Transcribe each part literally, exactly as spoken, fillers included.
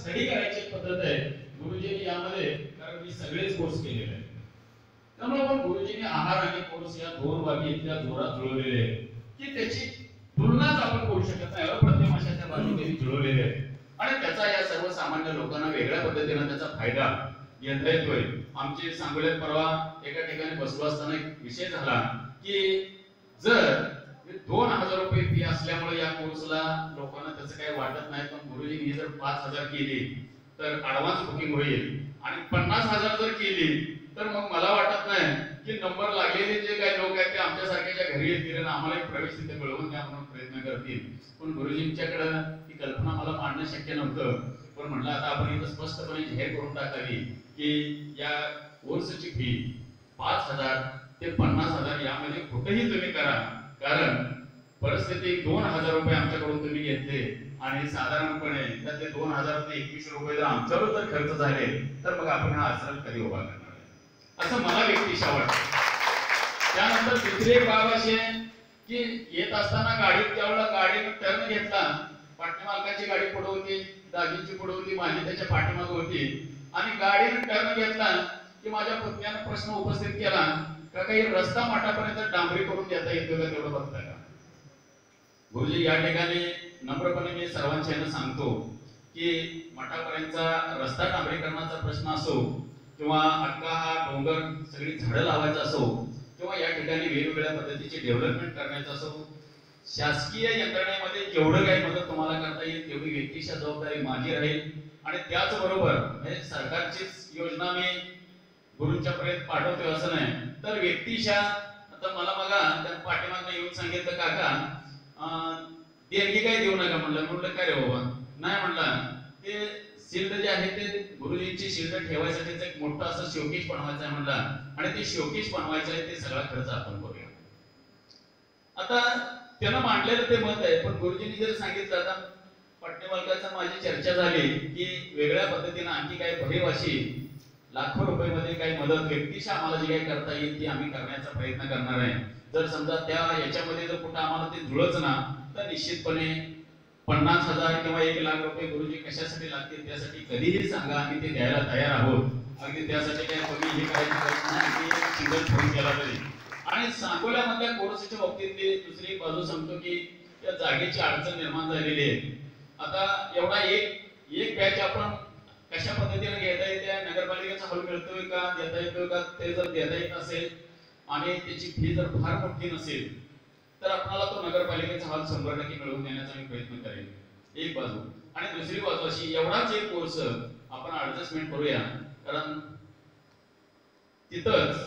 Study करायची पद्धत आहे गुरुजींनी यामध्ये, कारण मी सगळेच कोर्स केलेले आहेत. त्यामुळे पण गुरुजींनी आहार आणि कोर्स या दोन बाबी इतक्या जोरात जुळवलेले आहेत की त्याची तुलनाच आपण करू शकत नाही. अप्रतिम अशा त्या बाबी त्यांनी जुळवलेल्या आहेत आणि त्याचा या सर्वसामान्य लोकांना वेगळ्या पद्धतीने त्याचा फायदा घेता येतोय. आमचे सांगोल्यात परवा एका ठिकाणी बसलो असताना एक विषय झाला की जर दोन हजार रुपये फी असल्यामुळे या कोर्सला लोकांना त्याचं काही वाटत नाही, पण गुरुजींनी जर पाच हजार केली तर ऍडव्हान्स बुकिंग होईल आणि पन्नास हजार जर केली तर मग मला वाटत नाही की नंबर लागलेले जे काही लोक आहेत ते आमच्यासारख्याच्या घरी येतील आणि आम्हाला एक प्रवेश तिथे मिळवून द्या म्हणून प्रयत्न करतील. पण गुरुजींच्याकडे ती कल्पना मला मांडणं शक्य नव्हतं. पण म्हटलं आता आपण इथं स्पष्टपणे जाहीर करून टाकावी की या कोर्सची फी पाच हजार ते पन्नास हजार यामध्ये कुठेही तुम्ही करा, कारण परिस्थिती दोन हजार रुपये आमच्याकडून तुम्ही घेतले आणि साधारणपणे त्यातले दोन हजार ते एकवीसशे रुपये जर आमच्यावर जर खर्च झाले तर मग आपण हा आश्रम कधी उभा करणार आहे असं मला व्यक्तिशः वाटतं. त्यानंतर दुसरी एक बाब अशी आहे की येत असताना गाडीत त्यावेळेला गाडीनं टर्न घेतला, पाठीमालकाची गाडी पुढे होती, दाजींची पुढे होती, माझी त्याच्या पाठीमागे होती आणि गाडीनं टर्न घेतला की माझ्या पुतण्यानं प्रश्न उपस्थित केला का काही रस्ता मठापर्यंत डांबरी करून देता येतो का, तेवढं बघता का. गुरुजी या ठिकाणी नम्रपणे मी सर्वांच्या सांगतो की मठापर्यंतचा रस्ता डांबरीकरणाचा प्रश्न असो किंवा अख्खा हा डोंगर सगळी झाडं लावायचा असो किंवा या ठिकाणी वेगवेगळ्या पद्धतीचे डेव्हलपमेंट करण्याचं असो, शासकीय यंत्रणेमध्ये जेवढं काही मदत तुम्हाला करता येईल तेवढी व्यक्तिशः जबाबदारी माझी राहील. आणि त्याचबरोबर म्हणजे सरकारचीच योजना मी गुरुंच्या पर्यंत पाठवतोय असं नाही, तर व्यक्तिशः आता मला बघा त्या पाठीमागनं येऊन सांगितलं काका देणगी काय देऊ नका म्हणलं. म्हणलं काय रे बाबा, नाही म्हणलं ते शिल्ड जे आहे ते गुरुजींची शिल्ड ठेवायसाठीच एक मोठं असं शोकेश बनवायचं आहे म्हणला आणि ते शोकेश बनवायचं आहे ते सगळा खर्च आपण करूया. आता त्यानं मांडलेलं ते मत आहे, पण गुरुजींनी जर सांगितलं आता पाठीमालकाचा माझी चर्चा झाली की वेगळ्या पद्धतीने आणखी काही भरीव अशी लाखो रुपये मध्ये काही मदत व्यक्तिशः आम्हाला जी काही करता येईल ती आम्ही करण्याचा प्रयत्न करणार आहे. जर समजा त्या याच्यामध्ये जर कुठं आम्हाला ते जुळच ना तर निश्चितपणे पन्नास हजार किंवा एक लाख रुपये गुरुजी कशासाठी लागतील त्यासाठी कधीही सांगा, आम्ही ते द्यायला तयार आहोत. अगदी त्यासाठी काही कमी हे करायची गरज नाही की सिंगल फोन केला तरी. आणि सांगोल्यामधल्या कोर्सच्या बाबतीतली दुसरी बाजू सांगतो की त्या जागेची अडचण निर्माण झालेली आहे. आता एवढा एक एक बॅच आपण कशा पद्धतीने घेता येते, नगरपालिकेचा हॉल मिळतोय का, देता येतोय का, ते जर देता येत असेल आणि त्याची फी जर फार मोठी नसेल तर आपल्याला तो नगरपालिकेचा हॉल शंभर टक्के मिळवून देण्याचा मी प्रयत्न करेन, एक बाजू. आणि दुसरी बाजू अशी एवढाच एक कोर्स आपण ऍडजस्टमेंट करूया, कारण तिथंच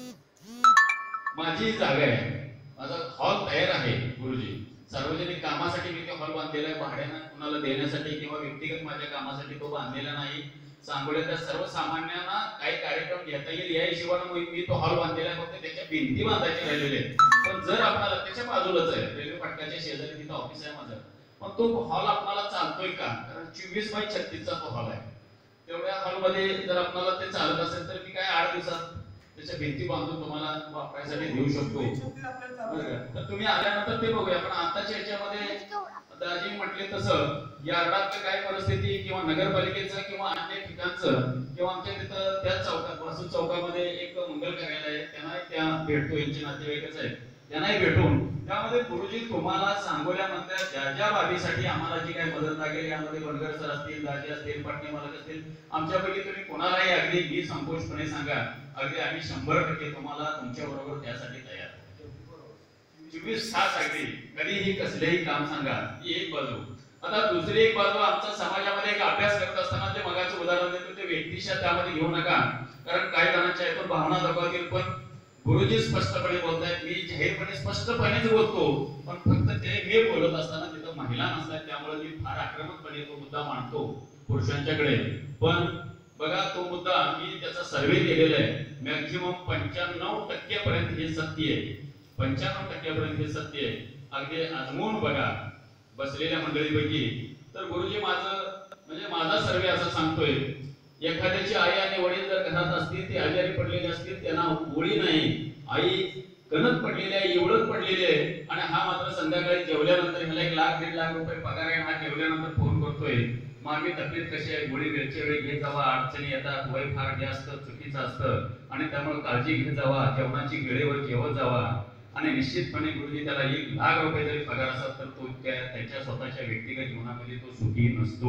माझी जागा आहे, माझा हॉल तयार आहे. गुरुजी सार्वजनिक कामासाठी मी तो हॉल बांधलेला आहे, भाड्यानं कुणाला देण्यासाठी किंवा व्यक्तिगत माझ्या कामासाठी तो बांधलेला नाही. सांगोल्याच्या सर्वसामान्यांना काही कार्यक्रम घेता येईल या हिशोबाने मी तो हॉल बांधलेला आहे, फक्त त्याच्या भिंती बांधायचे राहिलेले. पण जर आपल्याला त्याच्या बाजूलाच आहे, रेल्वे फाटकाच्या शेजारी तिथं ऑफिस आहे माझं, पण तो हॉल आपल्याला चालतोय का, कारण चोवीस बाय छत्तीसचा तो हॉल आहे. तेवढ्या हॉलमध्ये जर आपल्याला ते चालत असेल तर मी काय आठ दिवसात त्याच्या भिंती बांधून तुम्हाला वापरायसाठी देऊ शकतो. तर तुम्ही आल्यानंतर ते बघूया. पण आताच्या याच्यामध्ये दाजी म्हटले तसं यार्डातलं काय परिस्थिती किंवा नगरपालिकेचं किंवा अन्य ठिकाणचं किंवा आमच्या तिथं त्या चौकात वासू चौकामध्ये एक मंगल कार्यालय आहे, त्यांना त्या भेटतो, यांचे नातेवाईकच आहेत, त्यांनाही भेटून त्यामध्ये गुरुजी तुम्हाला सांगोल्यामधल्या ज्या ज्या बाबीसाठी आम्हाला जी काही मदत लागेल यामध्ये बनगर सर असतील, दाजी असतील, पाटणे मालक असतील, आमच्यापैकी तुम्ही कोणालाही अगदी निसंकोचपणे सांगा, अगदी आम्ही शंभर टक्के तुम्हाला तुमच्या बरोबर त्यासाठी तयार. चोवीस तास अगदी कधीही कसलेही काम सांगा, ही एक बाजू. आता दुसरी एक बाजू आमच्या समाजामध्ये एक अभ्यास करत असताना जे मगाचं उदाहरण देतो ते व्यक्तिशः त्यामध्ये घेऊ नका, कारण काही जणांच्या ऐकून भावना दबावतील. पण गुरुजी स्पष्टपणे बोलतायत, मी जाहीरपणे स्पष्टपणेच बोलतो, पण फक्त ते मी बोलत असताना तिथं महिला नसतात त्यामुळे मी फार आक्रमकपणे तो मुद्दा मांडतो पुरुषांच्याकडे. पण बघा तो मुद्दा मी त्याचा सर्वे केलेला आहे, मॅक्झिमम पंच्याण्णव टक्के पर्यंत हे सत्य आहे, पंच्याण्णव टक्क्यापर्यंत हे सत्य आहे. अगदी आजमून बघा बसलेल्या मंडळीपैकी. तर गुरुजी माझं म्हणजे माझा सर्वे असं सांगतोय, एखाद्याची आई आणि वडील जर घरात असतील, ते आजारी पडलेले असतील, त्यांना गोळी नाही, आई गणत पडलेली आहे, एवढंच पडलेली आहे, आणि हा मात्र संध्याकाळी जेवल्यानंतर ह्याला एक लाख दीड लाख रुपये पगार आहे, हा जेवल्यानंतर फोन करतोय, मामी तब्येत कशी आहे, गोळी वेळच्या वेळी घेत जावा, अडचणी येतात, वय फार जास्त चुकीचं असतं आणि त्यामुळे काळजी घेत जावा, जेवणाची वेळेवर जेवत जावा, आणि निश्चितपणे गुरुजी त्याला एक लाख रुपये जरी पगार असतात तर तो त्याच्या स्वतःच्या व्यक्तिगत जीवनामध्ये तो सुखी नसतो.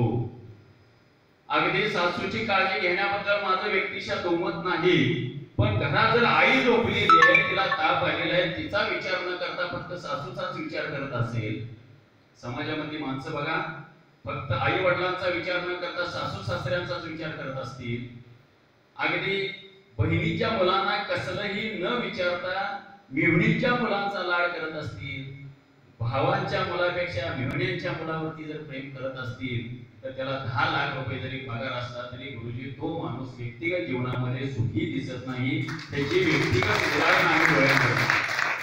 अगदी सासूची काळजी घेण्याबद्दल माझं व्यक्तिशः दुमत नाही, पण घरात जर आई झोपलेली आहे, तिला ताप आलेला आहे, तिचा विचार न करता फक्त सासूचाच विचार करत असेल, समाजामध्ये माणसं बघा फक्त आई वडिलांचा विचार न करता सासू सासऱ्यांचाच विचार करत असतील, अगदी बहिणीच्या मुलांना कसलंही न विचारता मेहुणीच्या मुलांचा लाड करत असतील, भावांच्या मुलापेक्षा मेहुण्यांच्या मुलावरती जर प्रेम करत असतील, तर त्याला दहा लाख रुपये जरी पगार असला तरी गुरुजी तो माणूस व्यक्तिगत जीवनामध्ये सुखी दिसत नाही, त्याची व्यक्तिगत उदाहरण आम्ही डोळ्यात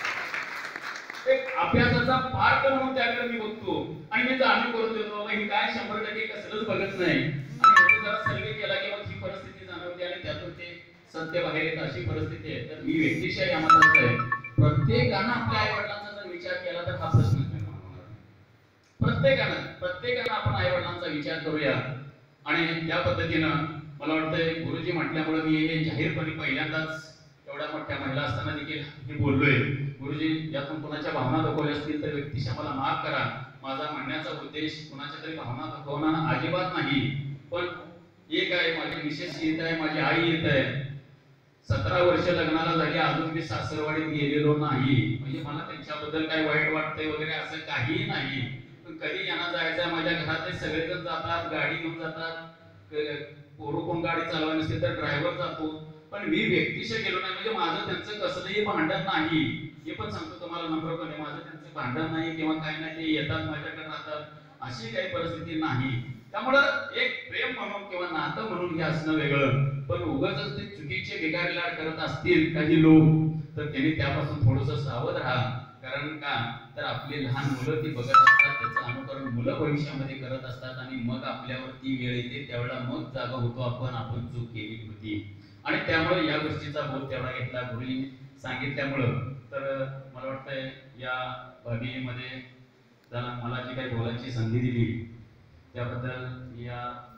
एक अभ्यासाचा पार्ट म्हणून त्याकडे मी बघतो आणि मी जाणीव करून देतो, बाबा ही काय शंभर टक्के कसलंच बघत नाही, आणि जरा सर्वे केला की मग ही परिस्थिती जाणवते आणि त्यातून ते सत्य बाहेर येत, अशी परिस्थिती आहे. तर मी व्यक्तिशः या मताचा आहे, प्रत्येकानं आपल्या आई वडिलांचा जर विचार केला तर हा प्रश्न निर्माण होणार. प्रत्येकानं प्रत्येकानं आपण आई वडिलांचा विचार करूया, आणि त्या पद्धतीनं मला वाटतंय गुरुजी म्हटल्यामुळे मी हे जाहीरपणे पहिल्यांदाच एवढ्या मोठ्या महिला असताना देखील हे बोललोय. गुरुजी यातून कोणाच्या भावना दुखवल्या असतील तर व्यक्तिशः मला माफ करा. माझा म्हणण्याचा उद्देश कोणाच्या तरी भावना दुखवणं अजिबात नाही, पण एक आहे, माझी मिसेस येत आहे, माझी आई येत आहे, सतरा वर्ष लग्नाला झाली, अजून मी सासरवाडीत गेलेलो नाही, म्हणजे मला त्यांच्याबद्दल काही वाईट वाटतंय वगैरे असं काही नाही, पण कधी यांना जायचं, माझ्या घरातले सगळेजण जातात, गाडी घेऊन जातात, पोरं कोण गाडी चालवायला नसते तर ड्रायव्हर जातो, पण मी व्यक्तिशः गेलो नाही, म्हणजे माझं त्यांचं कसलंही भांडण नाही, हे पण सांगतो तुम्हाला नम्रपणे, माझं त्यांचं भांडण नाही किंवा काय नाही, ते येतात माझ्याकडे राहतात, अशी काही परिस्थिती नाही. त्यामुळं एक प्रेम म्हणून किंवा नातं म्हणून हे असणं वेगळं, पण उगाच ते चुकीचे बिगारी लाड करत असतील काही लोक तर त्यांनी त्यापासून थोडंसं सावध राहा. कारण का तर आपली लहान मुलं ती बघत असतात, त्याचं अनुकरण मुलं भविष्यामध्ये करत असतात, आणि मग आपल्यावर ती वेळ येते, त्यावेळेला मग जागा होतो आपण आपण चूक केली होती, आणि त्यामुळे या गोष्टीचा बोध तेवढा घेतला गुरुजींनी सांगितल्यामुळं. तर मला वाटतंय या बाबीमध्ये मला जी काही बोलायची संधी दिली त्याबद्दल या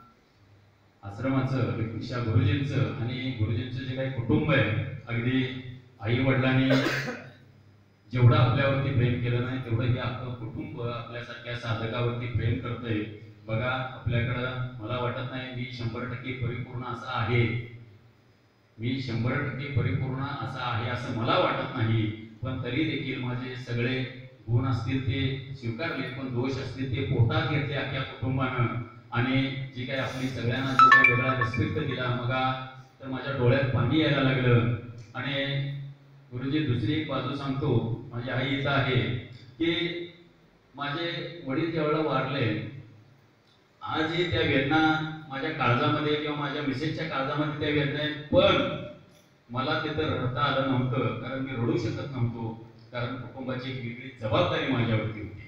आश्रमाचं, विशा गुरुजींचं आणि गुरुजींचं जे काही कुटुंब आहे, अगदी आई वडिलांनी जेवढं आपल्यावरती प्रेम केलं नाही तेवढं हे आपलं कुटुंब आपल्यासारख्या साधकावरती प्रेम करतंय. बघा आपल्याकडं मला वाटत नाही मी शंभर टक्के परिपूर्ण असा आहे, मी शंभर टक्के परिपूर्ण असा आहे असं मला वाटत नाही, पण तरी देखील माझे सगळे गुण असतील ते स्वीकारले, पण दोष असतील ते पोटात घेतले अख्ख्या कुटुंबानं, आणि जी काही आपली सगळ्यांना जो काही वेगळा रिस्पेक्ट दिला मगा तर माझ्या डोळ्यात पाणी यायला लागलं. आणि गुरुजी दुसरी एक बाजू सांगतो, माझी आई इथं आहे की माझे वडील ज्यावेळेला वारले, आजही त्या वेदना माझ्या काळजामध्ये किंवा माझ्या मिसेसच्या काळजामध्ये त्या वेदना आहेत, पण मला तिथं रडता आलं नव्हतं, कारण मी रडू शकत नव्हतो, कारण कुटुंबाची एक वेगळी जबाबदारी माझ्यावरती होती.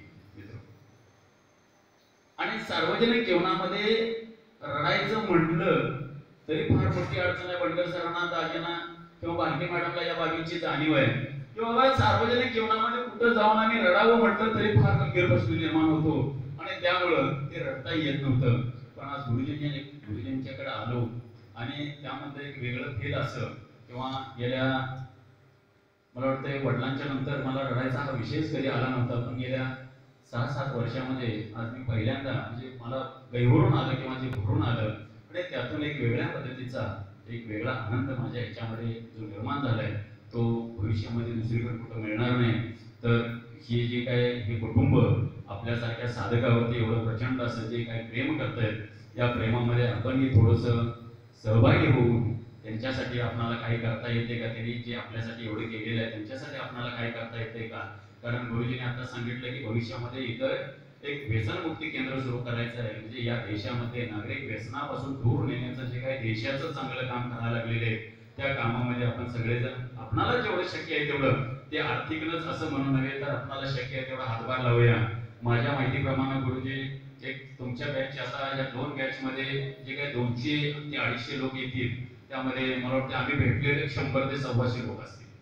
आणि सार्वजनिक जीवनामध्ये रडायचं म्हटलं तरी फार मोठी अडचण आहे. बंडकर सरांना, दाजींना किंवा बालके मॅडमला या बाबीची जाणीव आहे की बाबा सार्वजनिक जीवनामध्ये कुठं जाऊन आम्ही रडावं म्हटलं तरी फार गंभीर प्रश्न निर्माण होतो, आणि त्यामुळं ते रडता येत नव्हतं. पण आज गुरुजींनी गुरुजींच्याकडे आलो आणि त्यामध्ये एक वेगळं फील असं, किंवा गेल्या मला वाटतं वडिलांच्या नंतर मला रडायचा हा विषयच कधी आला नव्हता, पण गेल्या सहा सात वर्षामध्ये आज मी पहिल्यांदा म्हणजे मला गैरून आलं किंवा जे भरून आलं, आणि त्यातून एक वेगळ्या पद्धतीचा एक वेगळा आनंद माझ्या ह्याच्यामध्ये जो निर्माण झालाय तो भविष्यामध्ये दुसरीकडे कुठं मिळणार नाही. तर हे जे काय हे कुटुंब आपल्यासारख्या साधकावरती एवढं प्रचंड असं जे काही प्रेम करतायत, या प्रेमामध्ये आपणही थोडंसं सहभागी होऊन त्यांच्यासाठी आपणाला काही करता येते का, त्यांनी जे आपल्यासाठी एवढे केलेलं आहे त्यांच्यासाठी आपणाला काही करता येते का. कारण गुरुजींनी आता सांगितलं की भविष्यामध्ये इतर एक व्यसनमुक्ती केंद्र सुरू करायचं आहे, म्हणजे या देशामध्ये नागरिक व्यसनापासून दूर नेण्याचं जे काही देशाचं चांगलं काम करायला लागलेले आहे, त्या कामामध्ये आपण सगळेजण आपणाला जेवढं शक्य आहे तेवढं, ते आर्थिकच असं म्हणून नव्हे तर आपणाला शक्य आहे तेवढा हातभार लावूया. माझ्या माहितीप्रमाणे गुरुजी एक तुमच्या बॅच आता या दोन बॅच मध्ये जे काही दोनशे ते अडीचशे लोक येतील, त्यामध्ये मला वाटतं आम्ही भेटलेले शंभर ते सव्वाशे लोक असतील.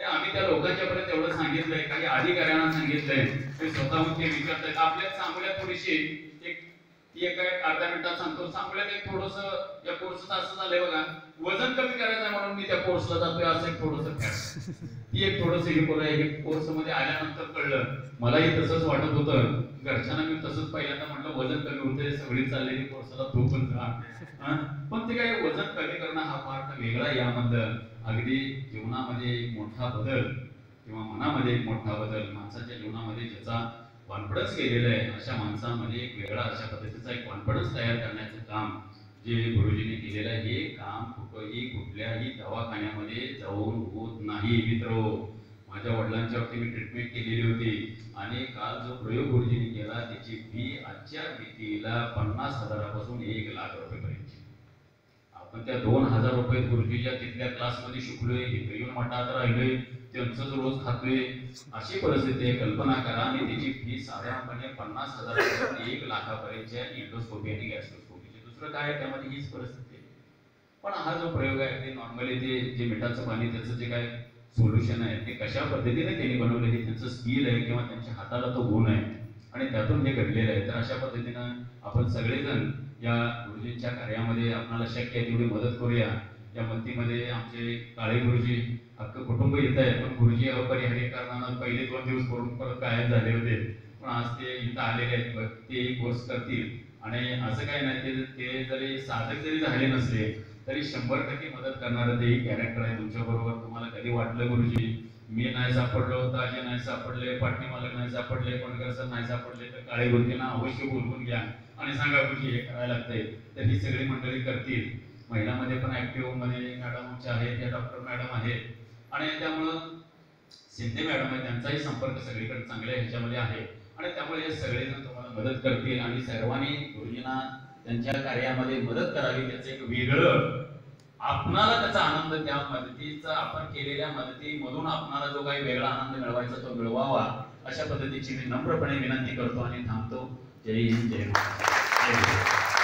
ते आम्ही त्या लोकांच्या पर्यंत एवढं सांगितलंय, काही अधिकाऱ्यांना सांगितलंय, ते स्वतःहून ते विचारतात. आपल्यात सांगोल्यात थोडीशी एक ती एक अर्ध्या मिनिटात सांगतो. सांगोल्यात एक थोडस या कोर्सचं असं झालंय बघा, वजन कमी करायचं म्हणून मी त्या कोर्सला जातोय असं एक थोडस ती एक थोडस हे करूया. कोर्स मध्ये आल्यानंतर कळलं, मलाही तसंच वाटत होतं. घरच्यांना मी तसंच पहिल्यांदा म्हटलं वजन कमी होते, सगळी चाललेली कोर्सला तू पण जा. पण ते काय वजन कमी करणं हा पार्ट वेगळा. यामधलं अगदी जीवनामध्ये एक मोठा बदल किंवा मनामध्ये एक मोठा बदल, माणसाच्या जीवनामध्ये ज्याचा कॉन्फिडन्स गेलेला आहे, अशा माणसामध्ये एक वेगळा अशा पद्धतीचा एक कॉन्फिडन्स तयार करण्याचं काम जे गुरुजींनी केलेलं आहे, हे काम कुठंही कुठल्याही दवाखान्यामध्ये जाऊन होत नाही. मित्रो, माझ्या वडिलांच्यावरती मी ट्रीटमेंट केलेली होती आणि काल जो प्रयोग गुरुजींनी केला त्याची फी आजच्या भीतीला पन्नास हजारापासून एक लाख रुपयेपर्यंत. आपण त्या दोन हजार रुपये गुरुजीच्या तिथल्या क्लासमध्ये शिकलोय, इथे येऊन मठात राहिलोय, त्यांचंच रोज खातोय, अशी परिस्थिती आहे. कल्पना करा. आणि त्याची फी साधारणपणे पन्नास हजारापासून एक लाखापर्यंतच्या एंडोस्कोपी आणि गॅस्ट्रोस्कोपीची. दुसरं काय त्यामध्ये हीच परिस्थिती आहे. पण हा जो प्रयोग आहे ते नॉर्मली ते जे मिठाचं पाणी त्याचं जे काय सोल्युशन आहे ते कशा पद्धतीने त्यांनी बनवले, हे त्यांचं स्किल आहे किंवा त्यांच्या हाताला तो गुण आहे आणि त्यातून हे घडलेलं आहे. तर अशा पद्धतीनं आपण सगळेजण या गुरुजींच्या कार्यामध्ये आपल्याला शक्य आहे तेवढी मदत करूया. या मदतीमध्ये आमचे काळे गुरुजी अख्खं कुटुंब येत आहे, पण गुरुजी अपरिहार्य कारणानं पहिले दोन दिवस करून परत गायब झाले होते. पण आज ते इथं आलेले आहेत, ते कोर्स करतील. आणि असं काही नाही, ते ते जरी साधक जरी झाले नसले तरी शंभर टक्के मदत करणारं तेही कॅरेक्टर आहे तुमच्या बरोबर. तुम्हाला कधी वाटलं गुरुजी मी नाही सापडलो, ताजे नाही सापडले, पाटणी मालक नाही सापडले, कोणकर सर नाही सापडले, तर काळे गुरुजींना अवश्य बोलवून घ्या आणि सांगा गुरुजी हे करायला लागतंय. तर ही सगळी मंडळी करतील. महिलांमध्ये पण ऍक्टिव्ह मध्ये मॅडम आमच्या आहेत, त्या डॉक्टर मॅडम आहेत आणि त्यामुळं शिंदे मॅडम आहे, त्यांचाही संपर्क सगळीकडे चांगल्या ह्याच्यामध्ये आहे आणि त्यामुळे हे सगळेजण तुम्हाला मदत करतील आणि सर्वांनी गुरुजींना त्यांच्या कार्यामध्ये मदत करावी. त्याचं एक वेगळं आपणाला त्याचा आनंद, त्या मदतीचा आपण केलेल्या मदतीमधून आपणाला जो काही वेगळा आनंद मिळवायचा तो मिळवावा, अशा पद्धतीची मी नम्रपणे विनंती करतो आणि थांबतो. जय हिंद, जय महाराष्ट्र.